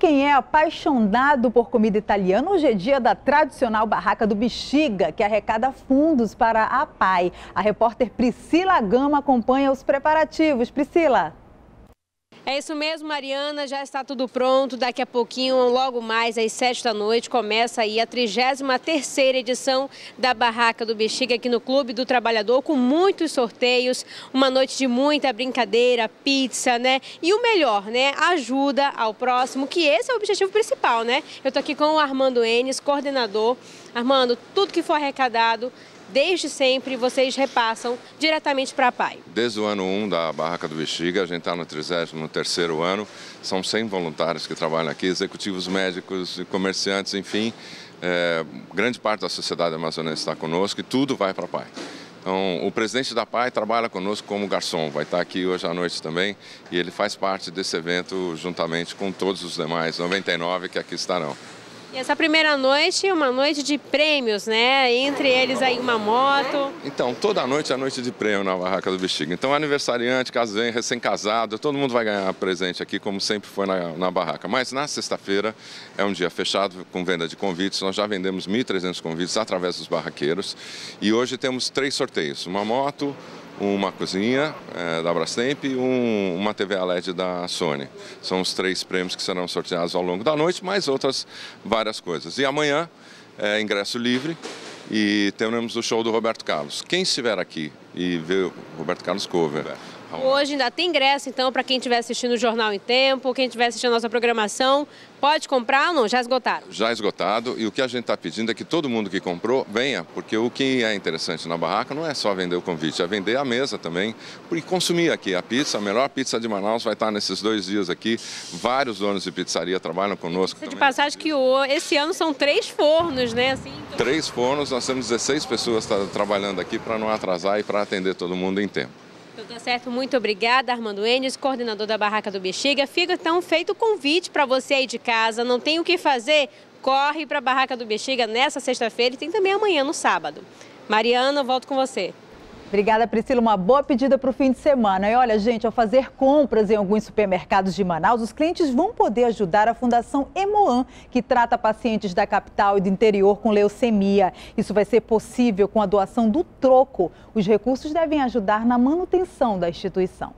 quem é apaixonado por comida italiana, hoje é dia da tradicional Barraca do Bexiga, que arrecada fundos para a PAI. A repórter Priscila Gama acompanha os preparativos. Priscila. É isso mesmo, Mariana, já está tudo pronto. Daqui a pouquinho, logo mais às 7 da noite, começa aí a 33ª edição da Barraca do Bexiga aqui no Clube do Trabalhador, com muitos sorteios, uma noite de muita brincadeira, pizza, né? E o melhor, né? Ajuda ao próximo, que esse é o objetivo principal, né? Eu tô aqui com o Armando Enes, coordenador. Armando, tudo que for arrecadado, desde sempre, vocês repassam diretamente para a PAI. Desde o ano 1 da Barraca do Bexiga, a gente está no 33º ano, são 100 voluntários que trabalham aqui, executivos médicos, comerciantes, enfim. Grande parte da sociedade amazonense está conosco e tudo vai para a PAI. Então, o presidente da PAI trabalha conosco como garçom, vai estar aqui hoje à noite também, e ele faz parte desse evento juntamente com todos os demais 99 que aqui estarão. E essa primeira noite é uma noite de prêmios, né? Entre eles aí uma moto. Então, toda noite é noite de prêmio na Barraca do Bexiga. Então, aniversariante, casamento, recém-casado, todo mundo vai ganhar presente aqui, como sempre foi na barraca. Mas na sexta-feira é um dia fechado com venda de convites. Nós já vendemos 1.300 convites através dos barraqueiros. E hoje temos 3 sorteios, uma moto, uma cozinha da Brastemp e uma TV LED da Sony. São os 3 prêmios que serão sorteados ao longo da noite, mais outras várias coisas. E amanhã é ingresso livre e teremos o show do Roberto Carlos. Quem estiver aqui e ver o Roberto Carlos cover... Hoje ainda tem ingresso, então, para quem estiver assistindo o Jornal em Tempo, quem estiver assistindo a nossa programação, pode comprar ou não? Já esgotaram? Já esgotado, e o que a gente está pedindo é que todo mundo que comprou venha, porque o que é interessante na barraca não é só vender o convite, é vender a mesa também, e consumir aqui a pizza. A melhor pizza de Manaus vai estar nesses 2 dias aqui. Vários donos de pizzaria trabalham conosco também. De passagem que esse ano são 3 fornos, né? Assim, então... 3 fornos, nós temos 16 pessoas trabalhando aqui para não atrasar e para atender todo mundo em tempo. Então tá certo, muito obrigada, Armando Enes, coordenador da Barraca do Bexiga. Fica então feito o convite para você aí de casa, não tem o que fazer? Corre para a Barraca do Bexiga nessa sexta-feira e tem também amanhã no sábado. Mariana, eu volto com você. Obrigada, Priscila. Uma boa pedida para o fim de semana. E olha, gente, ao fazer compras em alguns supermercados de Manaus, os clientes vão poder ajudar a Fundação Emoan, que trata pacientes da capital e do interior com leucemia. Isso vai ser possível com a doação do troco. Os recursos devem ajudar na manutenção da instituição.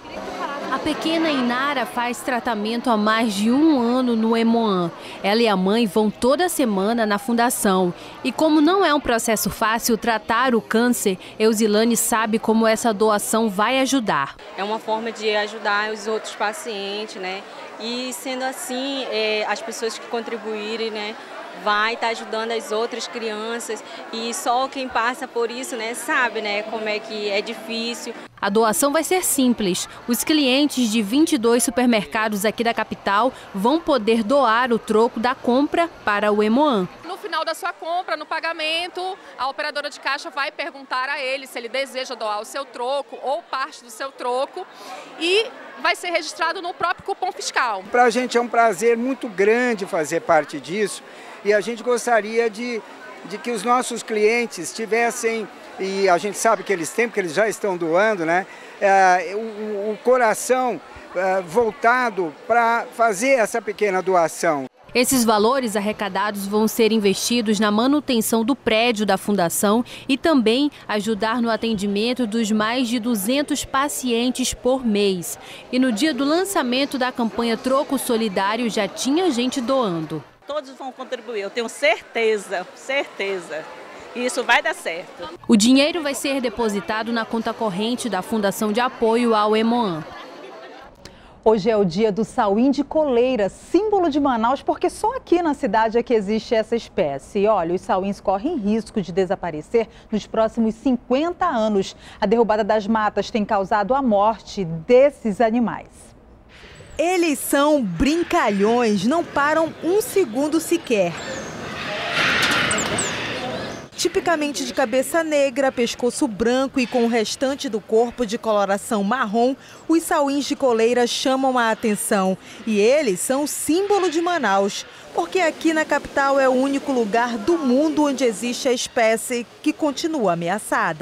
A pequena Inara faz tratamento há mais de 1 ano no Emoan. Ela e a mãe vão toda semana na fundação. E como não é um processo fácil tratar o câncer, Eusilane sabe como essa doação vai ajudar. É uma forma de ajudar os outros pacientes, né? E sendo assim, as pessoas que contribuírem, né, vai estar ajudando as outras crianças, e só quem passa por isso, né, sabe, né, como é que é difícil. A doação vai ser simples. Os clientes de 22 supermercados aqui da capital vão poder doar o troco da compra para o Emoan. No final da sua compra, no pagamento, a operadora de caixa vai perguntar a ele se ele deseja doar o seu troco ou parte do seu troco, e vai ser registrado no próprio cupom fiscal. Para a gente é um prazer muito grande fazer parte disso, e a gente gostaria de que os nossos clientes tivessem, e a gente sabe que eles têm, porque eles já estão doando, né, o coração voltado para fazer essa pequena doação. Esses valores arrecadados vão ser investidos na manutenção do prédio da fundação e também ajudar no atendimento dos mais de 200 pacientes por mês. E no dia do lançamento da campanha Troco Solidário já tinha gente doando. Todos vão contribuir, eu tenho certeza, certeza. E isso vai dar certo. O dinheiro vai ser depositado na conta corrente da Fundação de Apoio ao Emoan. Hoje é o dia do sauim de coleira, símbolo de Manaus, porque só aqui na cidade é que existe essa espécie. E olha, os sauins correm risco de desaparecer nos próximos 50 anos. A derrubada das matas tem causado a morte desses animais. Eles são brincalhões, não param um segundo sequer. Tipicamente de cabeça negra, pescoço branco e com o restante do corpo de coloração marrom, os sauins de coleira chamam a atenção. E eles são símbolo de Manaus, porque aqui na capital é o único lugar do mundo onde existe a espécie que continua ameaçada.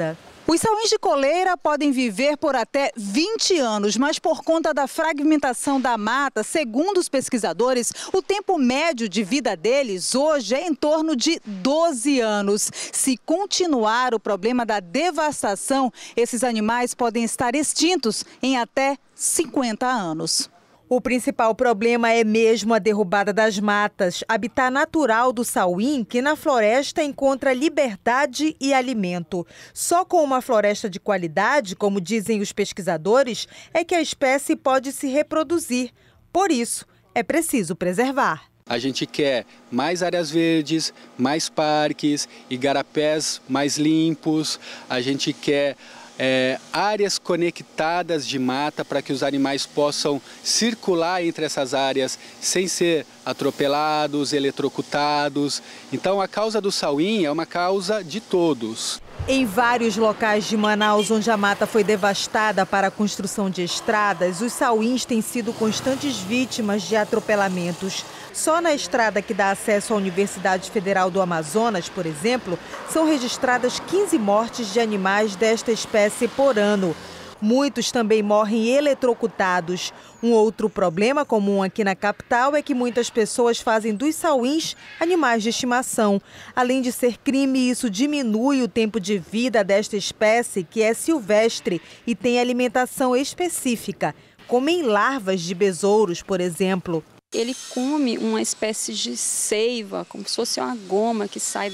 Os sauíns de coleira podem viver por até 20 anos, mas por conta da fragmentação da mata, segundo os pesquisadores, o tempo médio de vida deles hoje é em torno de 12 anos. Se continuar o problema da devastação, esses animais podem estar extintos em até 50 anos. O principal problema é mesmo a derrubada das matas, habitat natural do sauim, que na floresta encontra liberdade e alimento. Só com uma floresta de qualidade, como dizem os pesquisadores, é que a espécie pode se reproduzir. Por isso, é preciso preservar. A gente quer mais áreas verdes, mais parques, igarapés mais limpos, a gente quer áreas conectadas de mata para que os animais possam circular entre essas áreas sem ser atropelados, eletrocutados. Então a causa do sauim é uma causa de todos. Em vários locais de Manaus onde a mata foi devastada para a construção de estradas, os sauíns têm sido constantes vítimas de atropelamentos. Só na estrada que dá acesso à Universidade Federal do Amazonas, por exemplo, são registradas 15 mortes de animais desta espécie por ano. Muitos também morrem eletrocutados. Um outro problema comum aqui na capital é que muitas pessoas fazem dos sauíns animais de estimação. Além de ser crime, isso diminui o tempo de vida desta espécie, que é silvestre e tem alimentação específica. Comem larvas de besouros, por exemplo. Ele come uma espécie de seiva, como se fosse uma goma que sai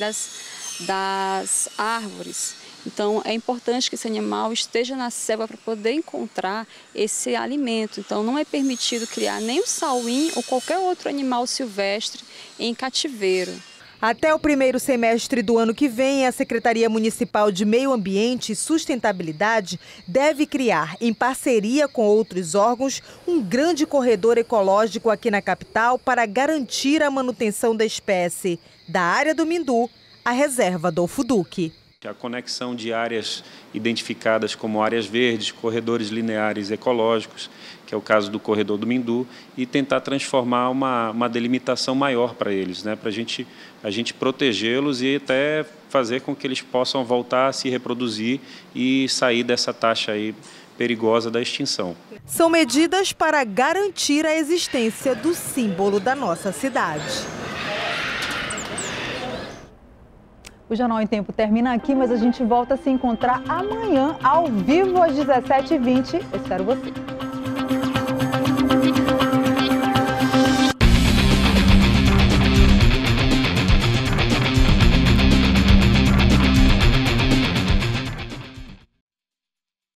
das árvores. Então, é importante que esse animal esteja na selva para poder encontrar esse alimento. Então, não é permitido criar nem o sauim ou qualquer outro animal silvestre em cativeiro. Até o primeiro semestre do ano que vem, a Secretaria Municipal de Meio Ambiente e Sustentabilidade deve criar, em parceria com outros órgãos, um grande corredor ecológico aqui na capital para garantir a manutenção da espécie, da área do Mindu à reserva Adolfo Duque. A conexão de áreas identificadas como áreas verdes, corredores lineares ecológicos, que é o caso do corredor do Mindu, e tentar transformar uma delimitação maior para eles, né? Para a gente protegê-los e até fazer com que eles possam voltar a se reproduzir e sair dessa taxa aí perigosa da extinção. São medidas para garantir a existência do símbolo da nossa cidade. O Jornal em Tempo termina aqui, mas a gente volta a se encontrar amanhã, ao vivo, às 17h20. Eu espero você.